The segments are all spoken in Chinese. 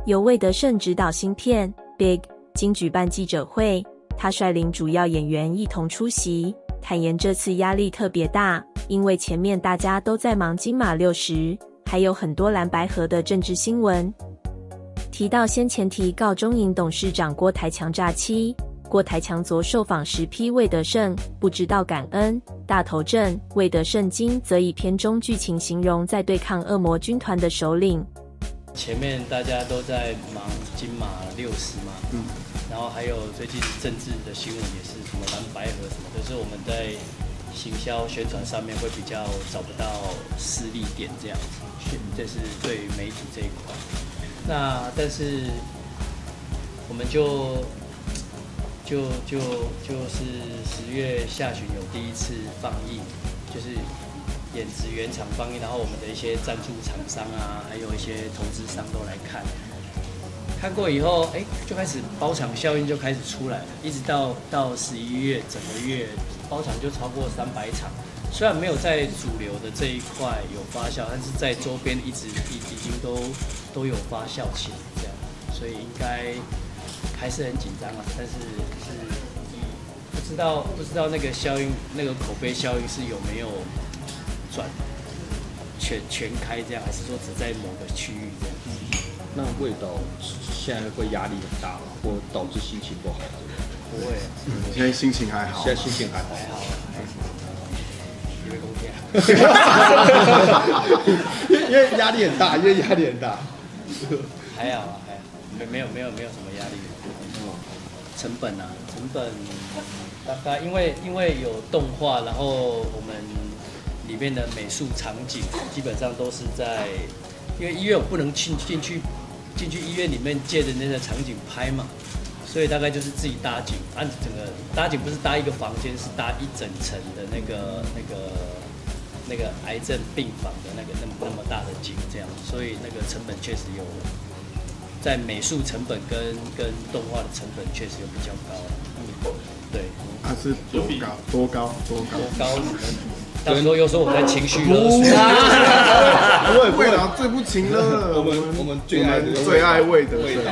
由魏德胜执导新片《Big》经举办记者会，他率领主要演员一同出席，坦言这次压力特别大，因为前面大家都在忙金马60，还有很多蓝白合的政治新闻。提到先前提告中银董事长郭台强诈欺，郭台强昨受访时批魏德胜不知道感恩，大头症。魏德胜今则以片中剧情形容在对抗恶魔军团的首领。 前面大家都在忙金马60嘛，然后还有最近政治的新闻也是什么蓝白合什么，可是我们在行销宣传上面会比较找不到施力点这样子，这是对于媒体这一块。那但是我们就是10月下旬有第一次放映，就是演职原厂放映，然后我们的一些赞助厂商啊，还有一些投资商都来看。看过以后，就开始包场效应就开始出来了，一直到11月，整个月包场就超过300场。虽然没有在主流的这一块有发酵，但是在周边已经都有发酵起来，这样，所以应该还是很紧张啊。但是不知道那个效应，那个口碑效应是有没有转全开这样，还是说只在某个区域这样？ 那魏导现在会压力很大吗？或导致心情不好？ 不会， 现在心情还好。 现在心情还好。 因为公天。 因为压力很大， 还好啊，没有什么压力。成本大概因为有动画，然后我们里面的美术场景基本上都是在，因为医院我不能进去医院里面借的那个场景拍嘛，所以大概就是自己搭景，按整个搭景不是搭一个房间，是搭一整层的那个癌症病房的那么大的景这样，所以那个成本确实有。在美术成本跟动画的成本确实有比较高，对。 它是多高？ 到时候又说我在情绪勒索。 不会啦，最不情勒。 我们最爱魏德胜。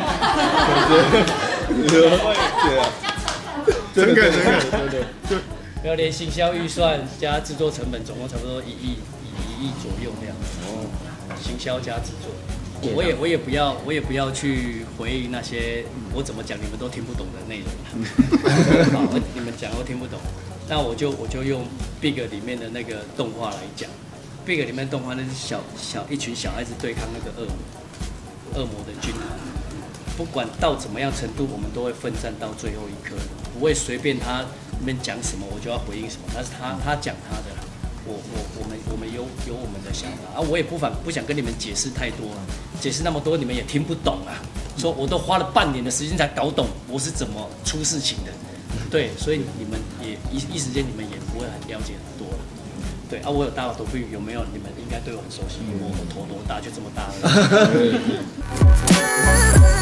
真的， 就没有连行销预算加制作成本，总共差不多1亿左右这样子。行销加制作。我也不要去回应那些我怎么讲你们都听不懂的内容。好，你们讲都听不懂，那我就用 Big 里面的那个动画来讲。Big 里面动画那是一群小孩子对抗那个恶魔的军团，不管到怎么样程度，我们都会奋战到最后一刻，不会随便他里面讲什么我就要回应什么，但是他讲他的。我们有我们的想法啊，我也不想跟你们解释太多啊，解释那么多你们也听不懂啊。说我都花了半年的时间才搞懂我是怎么出事情的，对，所以你们也一时间你们也不会很了解很多了。对啊，我有大头皮有没有？你们应该对我很熟悉，我头多大就这么大了。